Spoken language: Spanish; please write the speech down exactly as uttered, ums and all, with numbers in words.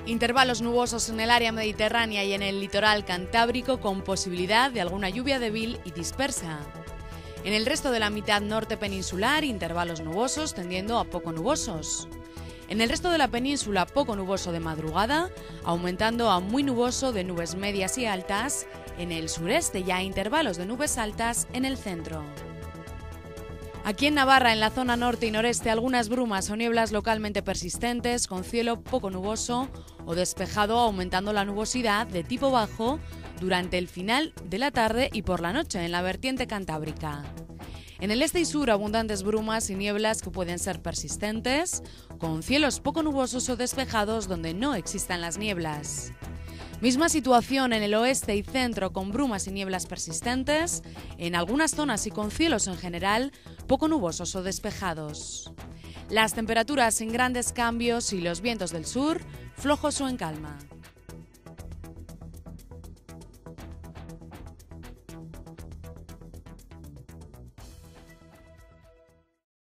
Intervalos nubosos en el área mediterránea y en el litoral cantábrico con posibilidad de alguna lluvia débil y dispersa. En el resto de la mitad norte peninsular, intervalos nubosos tendiendo a poco nubosos. En el resto de la península, poco nuboso de madrugada, aumentando a muy nuboso de nubes medias y altas. En el sureste ya intervalos de nubes altas en el centro. Aquí en Navarra, en la zona norte y noreste, algunas brumas o nieblas localmente persistentes, con cielo poco nuboso o despejado, aumentando la nubosidad de tipo bajo durante el final de la tarde y por la noche en la vertiente cantábrica. En el este y sur, abundantes brumas y nieblas que pueden ser persistentes, con cielos poco nubosos o despejados donde no existan las nieblas. Misma situación en el oeste y centro, con brumas y nieblas persistentes, en algunas zonas y con cielos en general poco nubosos o despejados. Las temperaturas sin grandes cambios y los vientos del sur flojos o en calma.